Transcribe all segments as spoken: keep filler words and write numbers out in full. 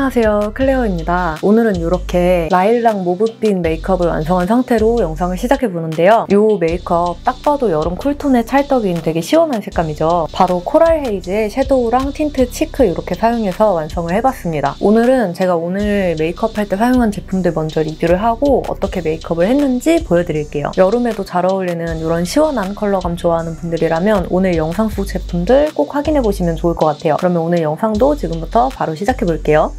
안녕하세요, 클레어입니다. 오늘은 이렇게 라일락 모브빛 메이크업을 완성한 상태로 영상을 시작해보는데요. 이 메이크업 딱 봐도 여름 쿨톤의 찰떡인 되게 시원한 색감이죠. 바로 코랄 헤이즈의 섀도우랑 틴트, 치크 이렇게 사용해서 완성을 해봤습니다. 오늘은 제가 오늘 메이크업 할 때 사용한 제품들 먼저 리뷰를 하고 어떻게 메이크업을 했는지 보여드릴게요. 여름에도 잘 어울리는 이런 시원한 컬러감 좋아하는 분들이라면 오늘 영상 속 제품들 꼭 확인해보시면 좋을 것 같아요. 그러면 오늘 영상도 지금부터 바로 시작해볼게요.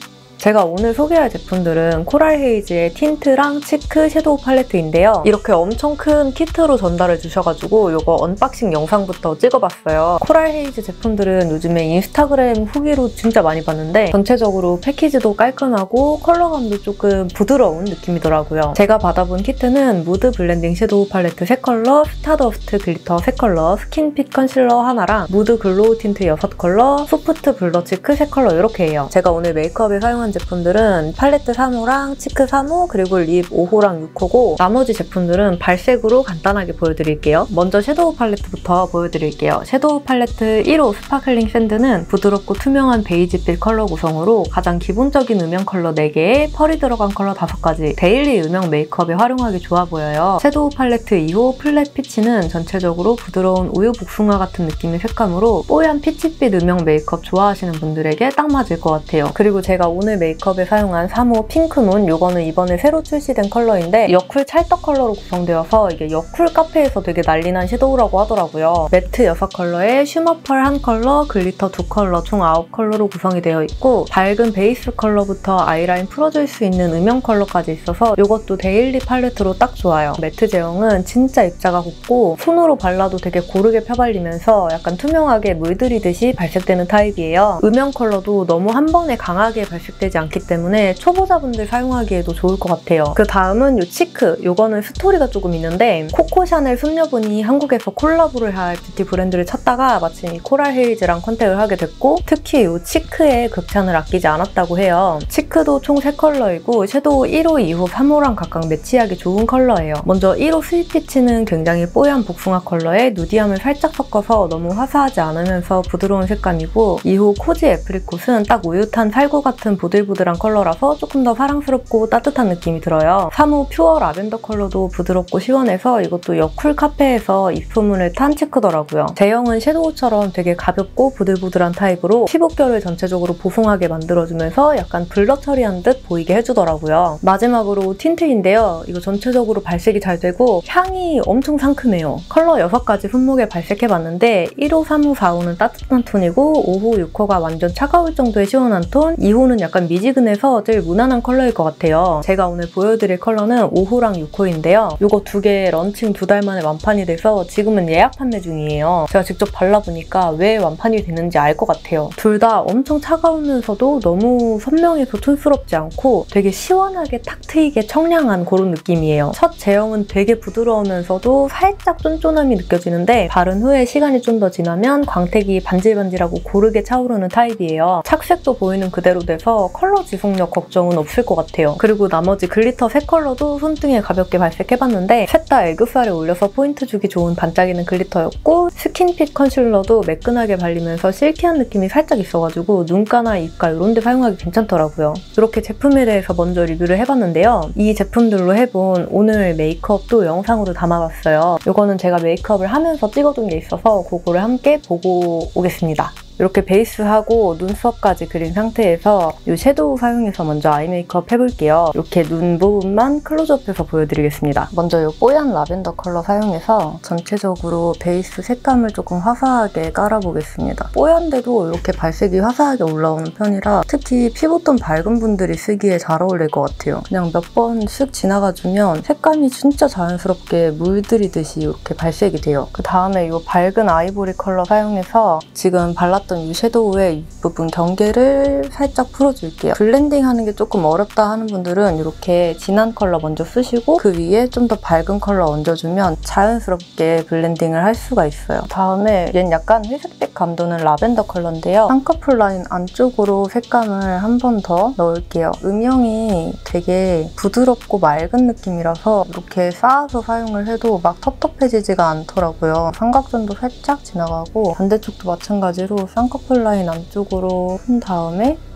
제가 오늘 소개할 제품들은 코랄 헤이즈의 틴트랑 치크 섀도우 팔레트인데요. 이렇게 엄청 큰 키트로 전달해 주셔가지고 이거 언박싱 영상부터 찍어봤어요. 코랄 헤이즈 제품들은 요즘에 인스타그램 후기로 진짜 많이 봤는데 전체적으로 패키지도 깔끔하고 컬러감도 조금 부드러운 느낌이더라고요. 제가 받아본 키트는 무드 블렌딩 섀도우 팔레트 세 컬러, 스타더스트 글리터 세 컬러, 스킨핏 컨실러 하나랑 무드 글로우 틴트 여섯 컬러, 소프트 블러 치크 세 컬러 이렇게예요. 제가 오늘 메이크업에 사용한 제품들은 팔레트 삼 호랑 치크 삼 호 그리고 립 오 호랑 육 호고 나머지 제품들은 발색으로 간단하게 보여드릴게요. 먼저 섀도우 팔레트부터 보여드릴게요. 섀도우 팔레트 일 호 스파클링 샌드는 부드럽고 투명한 베이지빛 컬러 구성으로 가장 기본적인 음영 컬러 네 개에 펄이 들어간 컬러 다섯 가지 데일리 음영 메이크업에 활용하기 좋아 보여요. 섀도우 팔레트 이 호 플랫 피치는 전체적으로 부드러운 우유 복숭아 같은 느낌의 색감으로 뽀얀 피치빛 음영 메이크업 좋아하시는 분들에게 딱 맞을 것 같아요. 그리고 제가 오늘 메이크업에 사용한 삼 호 핑크문, 이거는 이번에 새로 출시된 컬러인데 여쿨 찰떡 컬러로 구성되어서 이게 여쿨 카페에서 되게 난리난 섀도우라고 하더라고요. 매트 여섯 컬러에 쉬머펄 한 컬러, 글리터 두 컬러, 총 아홉 컬러로 구성이 되어 있고 밝은 베이스 컬러부터 아이라인 풀어줄 수 있는 음영 컬러까지 있어서 이것도 데일리 팔레트로 딱 좋아요. 매트 제형은 진짜 입자가 곱고 손으로 발라도 되게 고르게 펴발리면서 약간 투명하게 물들이듯이 발색되는 타입이에요. 음영 컬러도 너무 한 번에 강하게 발색되지 않기 때문에 초보자분들 사용하기에도 좋을 것 같아요. 그 다음은 이 치크, 이거는 스토리가 조금 있는데 코코 샤넬 숙녀분이 한국에서 콜라보를 할 뷰티 브랜드를 찾다가 마침 이 코랄 헤이즈랑 컨택을 하게 됐고 특히 이 치크에 극찬을 아끼지 않았다고 해요. 치크도 총 세 컬러이고 섀도우 일 호, 이 호, 삼 호랑 각각 매치하기 좋은 컬러예요. 먼저 일 호 스윗 피치는 굉장히 뽀얀 복숭아 컬러에 누디함을 살짝 섞어서 너무 화사하지 않으면서 부드러운 색감이고 이 호 코지 애프리콧은 딱 우유탄 살구 같은 보들보들한 컬러라서 조금 더 사랑스럽고 따뜻한 느낌이 들어요. 삼 호 퓨어 라벤더 컬러도 부드럽고 시원해서 이것도 여쿨 카페에서 입소문을 탄 치크더라고요. 제형은 섀도우처럼 되게 가볍고 부들부들한 타입으로 피부결을 전체적으로 보송하게 만들어주면서 약간 블러 처리한 듯 보이게 해주더라고요. 마지막으로 틴트인데요. 이거 전체적으로 발색이 잘 되고 향이 엄청 상큼해요. 컬러 여섯 가지 손목에 발색해봤는데 일 호, 삼 호, 사 호는 따뜻한 톤이고 오 호, 육 호가 완전 차가울 정도의 시원한 톤, 이 호는 약간 미지근해서 제일 무난한 컬러일 것 같아요. 제가 오늘 보여드릴 컬러는 오 호랑 육 호인데요. 이거 두 개 런칭 두 달 만에 완판이 돼서 지금은 예약 판매 중이에요. 제가 직접 발라보니까 왜 완판이 되는지 알 것 같아요. 둘 다 엄청 차가우면서도 너무 선명해서 촌스럽지 않고 되게 시원하게 탁 트이게 청량한 그런 느낌이에요. 첫 제형은 되게 부드러우면서도 살짝 쫀쫀함이 느껴지는데 바른 후에 시간이 좀 더 지나면 광택이 반질반질하고 고르게 차오르는 타입이에요. 착색도 보이는 그대로 돼서 컬러 지속력 걱정은 없을 것 같아요. 그리고 나머지 글리터 세 컬러도 손등에 가볍게 발색해봤는데 셋 다 애교살에 올려서 포인트 주기 좋은 반짝이는 글리터였고 스킨핏 컨실러도 매끈하게 발리면서 실키한 느낌이 살짝 있어가지고 눈가나 입가 이런 데 사용하기 괜찮더라고요. 이렇게 제품에 대해서 먼저 리뷰를 해봤는데요. 이 제품들로 해본 오늘 메이크업도 영상으로 담아봤어요. 이거는 제가 메이크업을 하면서 찍어둔 게 있어서 그거를 함께 보고 오겠습니다. 이렇게 베이스하고 눈썹까지 그린 상태에서 이 섀도우 사용해서 먼저 아이 메이크업 해볼게요. 이렇게 눈 부분만 클로즈업해서 보여드리겠습니다. 먼저 이 뽀얀 라벤더 컬러 사용해서 전체적으로 베이스 색감을 조금 화사하게 깔아보겠습니다. 뽀얀데도 이렇게 발색이 화사하게 올라오는 편이라 특히 피부톤 밝은 분들이 쓰기에 잘 어울릴 것 같아요. 그냥 몇 번 쓱 지나가주면 색감이 진짜 자연스럽게 물들이듯이 이렇게 발색이 돼요. 그 다음에 이 밝은 아이보리 컬러 사용해서 지금 발랐던 이 섀도우의 윗부분 경계를 살짝 풀어줄게요. 블렌딩하는 게 조금 어렵다 하는 분들은 이렇게 진한 컬러 먼저 쓰시고 그 위에 좀 더 밝은 컬러 얹어주면 자연스럽게 블렌딩을 할 수가 있어요. 다음에 얘는 약간 회색빛 감도는 라벤더 컬러인데요. 쌍꺼풀 라인 안쪽으로 색감을 한 번 더 넣을게요. 음영이 되게 부드럽고 맑은 느낌이라서 이렇게 쌓아서 사용을 해도 막 텁텁해지지가 않더라고요. 삼각존도 살짝 지나가고 반대쪽도 마찬가지로 쌍꺼풀 라인 안쪽으로 한 다음에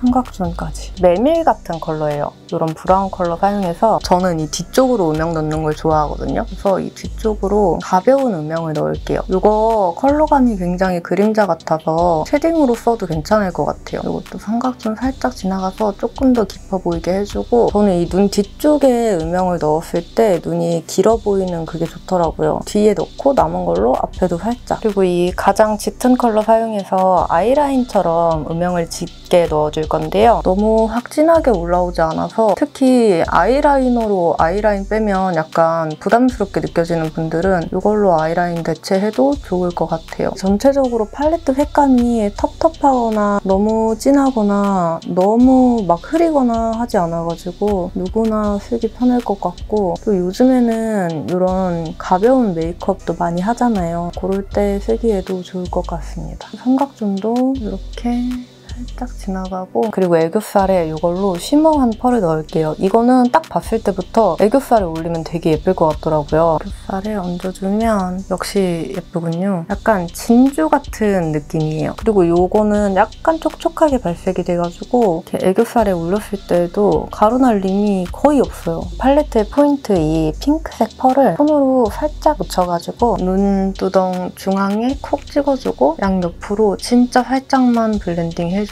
삼각존까지. 메밀 같은 컬러예요. 이런 브라운 컬러 사용해서 저는 이 뒤쪽으로 음영 넣는 걸 좋아하거든요. 그래서 이 뒤쪽으로 가벼운 음영을 넣을게요. 이거 컬러감이 굉장히 그림자 같아서 쉐딩으로 써도 괜찮을 것 같아요. 이것도 삼각존 살짝 지나가서 조금 더 깊어 보이게 해주고, 저는 이 눈 뒤쪽에 음영을 넣었을 때 눈이 길어 보이는 그게 좋더라고요. 뒤에 넣고 남은 걸로 앞에도 살짝. 그리고 이 가장 짙은 컬러 사용해서 아이라인처럼 음영을 짙게 넣어줄 건데요. 너무 확 진하게 올라오지 않아서, 특히 아이라이너로 아이라인 빼면 약간 부담스럽게 느껴지는 분들은 이걸로 아이라인 대체해도 좋을 것 같아요. 전체적으로 팔레트 색감이 텁텁하거나 너무 진하거나 너무 막 흐리거나 하지 않아가지고 누구나 쓰기 편할 것 같고, 또 요즘에는 이런 가벼운 메이크업도 많이 하잖아요. 그럴 때 쓰기에도 좋을 것 같습니다. 삼각존도 이렇게 살짝 지나가고, 그리고 애교살에 이걸로 쉬머한 펄을 넣을게요. 이거는 딱 봤을 때부터 애교살에 올리면 되게 예쁠 것 같더라고요. 애교살에 얹어주면 역시 예쁘군요. 약간 진주 같은 느낌이에요. 그리고 이거는 약간 촉촉하게 발색이 돼가지고 이렇게 애교살에 올렸을 때도 가루날림이 거의 없어요. 팔레트의 포인트 이 핑크색 펄을 손으로 살짝 묻혀가지고 눈두덩 중앙에 콕 찍어주고 양옆으로 진짜 살짝만 블렌딩 해줍니다.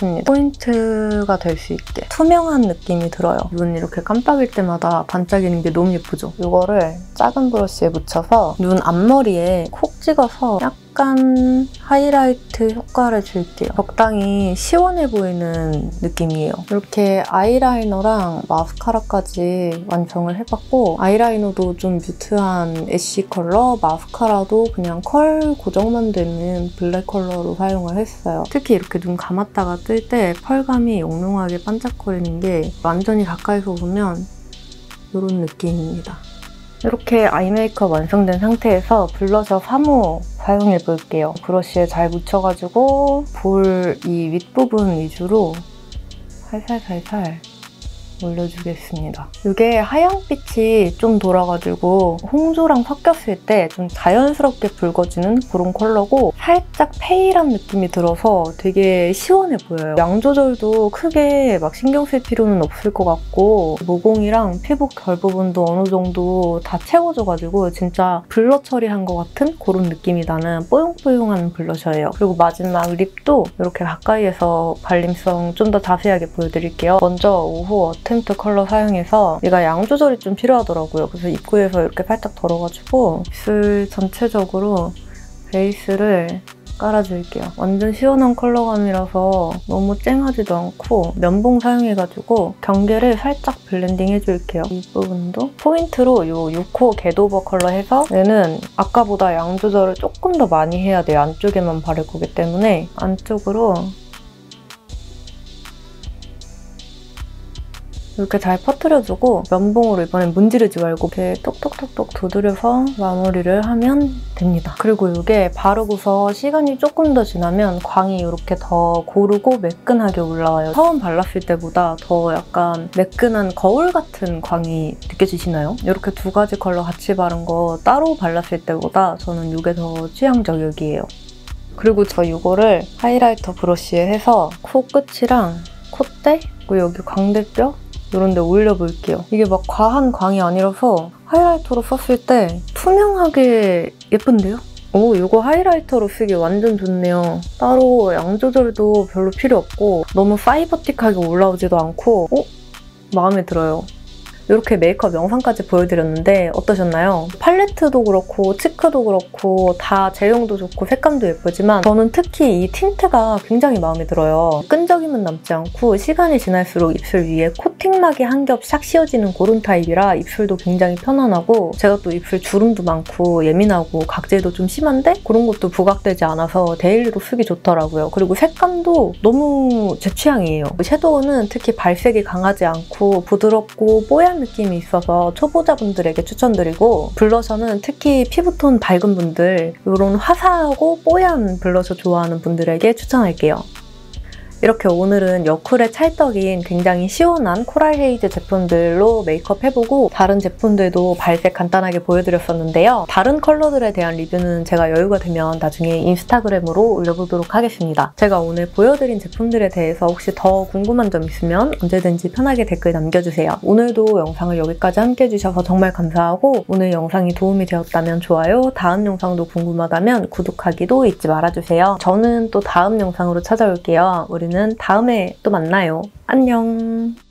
포인트가 될 수 있게 투명한 느낌이 들어요. 눈 이렇게 깜빡일 때마다 반짝이는 게 너무 예쁘죠? 이거를 작은 브러쉬에 묻혀서 눈 앞머리에 콕 찍어서 약간 하이라이트 효과를 줄게요. 적당히 시원해 보이는 느낌이에요. 이렇게 아이라이너랑 마스카라까지 완성을 해봤고, 아이라이너도 좀 뮤트한 애쉬 컬러, 마스카라도 그냥 컬 고정만 되는 블랙 컬러로 사용을 했어요. 특히 이렇게 눈 감았다가 뜰 때 펄감이 영롱하게 반짝거리는 게 완전히 가까이서 보면 이런 느낌입니다. 이렇게 아이 메이크업 완성된 상태에서 블러셔 삼 호 사용해볼게요. 브러쉬에 잘 묻혀가지고 볼 이 윗부분 위주로 살살살살 올려주겠습니다. 이게 하얀빛이 좀 돌아가지고 홍조랑 섞였을 때 좀 자연스럽게 붉어지는 그런 컬러고, 살짝 페일한 느낌이 들어서 되게 시원해 보여요. 양 조절도 크게 막 신경 쓸 필요는 없을 것 같고, 모공이랑 피부 결 부분도 어느 정도 다 채워져가지고 진짜 블러 처리한 것 같은 그런 느낌이 나는 뽀용뽀용한 블러셔예요. 그리고 마지막 립도 이렇게 가까이에서 발림성 좀 더 자세하게 보여드릴게요. 먼저 오호 어템트 컬러 사용해서 얘가 양 조절이 좀 필요하더라고요. 그래서 입구에서 이렇게 살짝 덜어가지고 입술 전체적으로 베이스를 깔아줄게요. 완전 시원한 컬러감이라서 너무 쨍하지도 않고 면봉 사용해가지고 경계를 살짝 블렌딩 해줄게요. 이 부분도 포인트로 이 육 호 겟오버 컬러 해서, 얘는 아까보다 양 조절을 조금 더 많이 해야 돼요. 안쪽에만 바를 거기 때문에 안쪽으로 이렇게 잘 퍼뜨려주고, 면봉으로 이번엔 문지르지 말고 이렇게 똑똑똑똑 두드려서 마무리를 하면 됩니다. 그리고 이게 바르고서 시간이 조금 더 지나면 광이 이렇게 더 고르고 매끈하게 올라와요. 처음 발랐을 때보다 더 약간 매끈한 거울 같은 광이 느껴지시나요? 이렇게 두 가지 컬러 같이 바른 거 따로 발랐을 때보다 저는 이게 더 취향 저격이에요. 그리고 저 이거를 하이라이터 브러쉬에 해서 코 끝이랑 콧대, 그리고 여기 광대뼈 이런 데 올려볼게요. 이게 막 과한 광이 아니라서 하이라이터로 썼을 때 투명하게 예쁜데요? 오, 이거 하이라이터로 쓰기 완전 좋네요. 따로 양 조절도 별로 필요 없고 너무 사이버틱하게 올라오지도 않고, 어? 마음에 들어요. 이렇게 메이크업 영상까지 보여드렸는데 어떠셨나요? 팔레트도 그렇고 치크도 그렇고 다 제형도 좋고 색감도 예쁘지만 저는 특히 이 틴트가 굉장히 마음에 들어요. 끈적임은 남지 않고 시간이 지날수록 입술 위에 코팅막이 한 겹 싹 씌워지는 그런 타입이라 입술도 굉장히 편안하고, 제가 또 입술 주름도 많고 예민하고 각질도 좀 심한데 그런 것도 부각되지 않아서 데일리로 쓰기 좋더라고요. 그리고 색감도 너무 제 취향이에요. 섀도우는 특히 발색이 강하지 않고 부드럽고 뽀얀 느낌이 있어서 초보자분들에게 추천드리고, 블러셔는 특히 피부톤 밝은 분들, 이런 화사하고 뽀얀 블러셔 좋아하는 분들에게 추천할게요. 이렇게 오늘은 여쿨의 찰떡인 굉장히 시원한 코랄 헤이즈 제품들로 메이크업 해보고 다른 제품들도 발색 간단하게 보여드렸었는데요. 다른 컬러들에 대한 리뷰는 제가 여유가 되면 나중에 인스타그램으로 올려보도록 하겠습니다. 제가 오늘 보여드린 제품들에 대해서 혹시 더 궁금한 점 있으면 언제든지 편하게 댓글 남겨주세요. 오늘도 영상을 여기까지 함께 해주셔서 정말 감사하고 오늘 영상이 도움이 되었다면 좋아요, 다음 영상도 궁금하다면 구독하기도 잊지 말아주세요. 저는 또 다음 영상으로 찾아올게요. 우리는 다음에 또 만나요. 안녕.